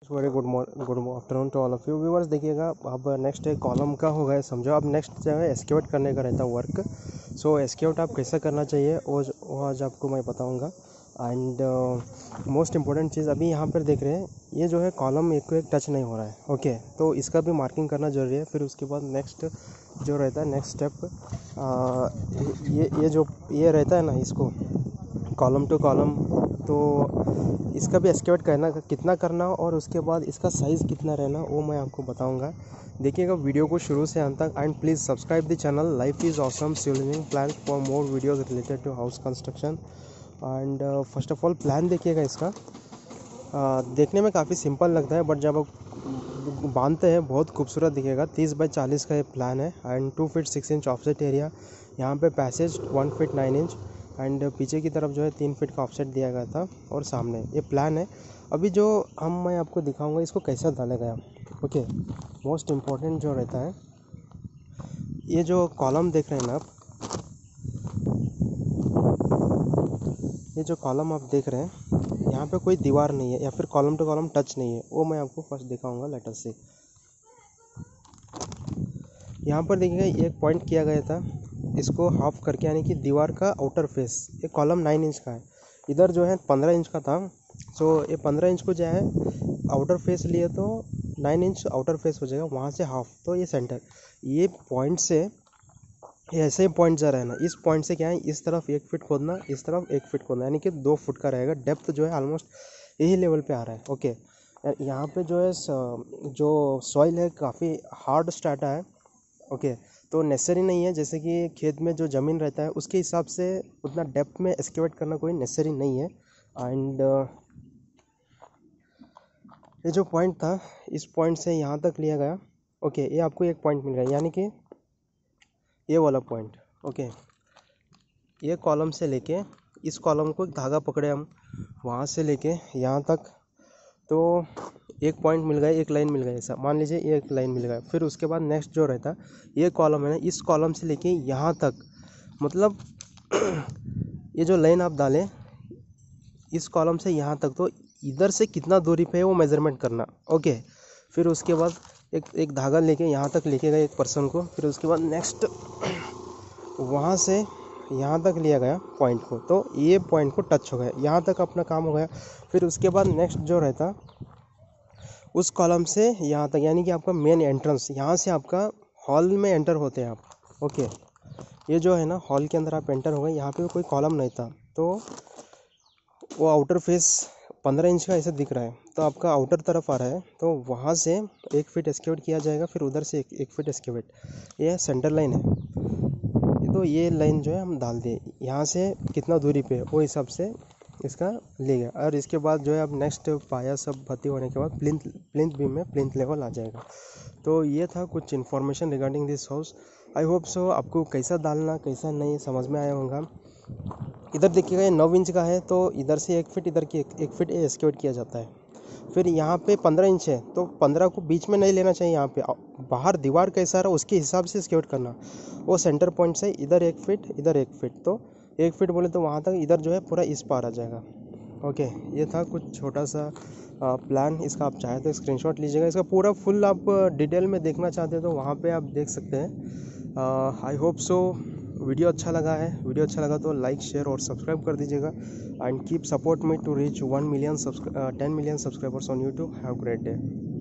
Very good afternoon to all of you viewers. देखिएगा अब next column का होगा है, समझो। अब नेक्स्ट जो है एस्केवेट करने का रहता है वर्क। सो एस्केवेट आप कैसे करना चाहिए वो आज आपको मैं बताऊंगा। एंड मोस्ट इम्पोर्टेंट चीज़ अभी यहाँ पर देख रहे हैं, ये जो है कॉलम एक को एक टच नहीं हो रहा है। ओके, तो इसका भी मार्किंग करना ज़रूरी है। फिर उसके बाद नेक्स्ट जो रहता है नेक्स्ट स्टेप, ये रहता है ना, इसको कॉलम टू कॉलम, तो इसका भी एस्केवेट करना कितना करना और उसके बाद इसका साइज़ कितना रहना वो मैं आपको बताऊंगा। देखिएगा वीडियो को शुरू से अंत तक। And please subscribe the channel life is awesome civil engineering plan for more videos related to house construction. And first of all plan देखिएगा इसका। देखने में काफ़ी सिंपल लगता है, बट जब आप बांधते हैं बहुत खूबसूरत दिखेगा। 30 बाई 40 का ये प्लान है। And 2 feet 6 inch offset area, यहाँ पे पैसेज 1 फीट 9 इंच। एंड पीछे की तरफ जो है 3 फीट का ऑफसेट दिया गया था। और सामने ये प्लान है। अभी जो मैं आपको दिखाऊंगा इसको कैसा डाला गया। ओके, मोस्ट इम्पॉर्टेंट जो रहता है, ये जो कॉलम देख रहे हैं ना आप, ये जो कॉलम आप देख रहे हैं यहाँ पे कोई दीवार नहीं है या फिर कॉलम टू कॉलम टच नहीं है, वो मैं आपको फर्स्ट दिखाऊंगा। लेटर से यहाँ पर देखिएगा एक पॉइंट किया गया था, इसको हाफ करके, यानी कि दीवार का आउटर फेस। ये कॉलम 9 इंच का है, इधर जो है 15 इंच का था। सो ये 15 इंच को जो है आउटर फेस लिए तो 9 इंच आउटर फेस हो जाएगा, वहाँ से हाफ। तो ये सेंटर, ये पॉइंट से ये ऐसे ही पॉइंट जा रहा है ना, इस पॉइंट से क्या है, इस तरफ 1 फीट खोदना, इस तरफ 1 फीट खोदना, यानी कि 2 फुट का रहेगा। डेप्थ जो है ऑलमोस्ट यही लेवल पे आ रहा है। ओके, यहाँ पे जो है जो सॉइल है काफ़ी हार्ड स्ट्रैटा है। ओके, तो नेसेसरी नहीं है, जैसे कि खेत में जो ज़मीन रहता है उसके हिसाब से उतना डेप्थ में एक्सकेवेट करना कोई नेसेसरी नहीं है। एंड ये जो पॉइंट था, इस पॉइंट से यहाँ तक लिया गया। ओके, ये आपको एक पॉइंट मिल गया, यानी कि ये वाला पॉइंट। ओके, ये कॉलम से लेके इस कॉलम को धागा पकड़े हम, वहाँ से लेके यहाँ तक, तो एक पॉइंट मिल गया, एक लाइन मिल गई। ऐसा मान लीजिए ये एक लाइन मिल गया। फिर उसके बाद नेक्स्ट जो रहता ये कॉलम है ना, इस कॉलम से लेके यहाँ तक, मतलब ये जो लाइन आप डालें इस कॉलम से यहाँ तक, तो इधर से कितना दूरी पे है वो मेज़रमेंट करना। ओके, फिर उसके बाद एक धागा लेके यहाँ तक लेके गए एक पर्सन को। फिर उसके बाद नेक्स्ट वहाँ से यहाँ तक लिया गया पॉइंट को, तो ये पॉइंट को टच हो गया, यहाँ तक अपना काम हो गया। फिर उसके बाद नेक्स्ट जो रहता उस कॉलम से यहाँ तक, यानी कि आपका मेन एंट्रेंस, यहाँ से आपका हॉल में एंटर होते हैं आप। ओके, ये जो है ना हॉल के अंदर आप एंटर हो गए, यहाँ पे कोई कॉलम नहीं था, तो वो आउटर फेस 15 इंच का ऐसा दिख रहा है, तो आपका आउटर तरफ आ रहा है, तो वहाँ से 1 फीट एस्केवेट किया जाएगा। फिर उधर से एक फीट एस्केवेट, ये सेंटर लाइन है। तो ये लाइन जो है हम डाल दिए, यहाँ से कितना दूरी पे वो हिसाब से इसका ले गया। और इसके बाद जो है अब नेक्स्ट पाया सब भर्ती होने के बाद प्लिंथ बीम में प्लिंथ लेवल आ जाएगा। तो ये था कुछ information regarding this house. I hope so आपको कैसा डालना कैसा नहीं समझ में आया होगा। इधर देखिएगा ये 9 इंच का है, तो इधर से 1 फीट, इधर की 1 फीट एस्केवेट किया जाता है। फिर यहाँ पे 15 इंच है, तो 15 को बीच में नहीं लेना चाहिए। यहाँ पे बाहर दीवार कैसा रहा उसके हिसाब से एस्केवेट करना। वो सेंटर पॉइंट से इधर 1 फीट, इधर 1 फीट, तो 1 फीट बोले तो वहाँ तक, इधर जो है पूरा इस पार आ जाएगा। ओके, ये था कुछ छोटा सा प्लान। इसका आप चाहे तो स्क्रीनशॉट लीजिएगा। इसका पूरा फुल आप डिटेल में देखना चाहते हैं तो वहाँ पे आप देख सकते हैं। आई होप सो वीडियो अच्छा लगा है। वीडियो अच्छा लगा तो लाइक शेयर और सब्सक्राइब कर दीजिएगा। And keep support me to reach 10 million subscribers on YouTube. Have great day.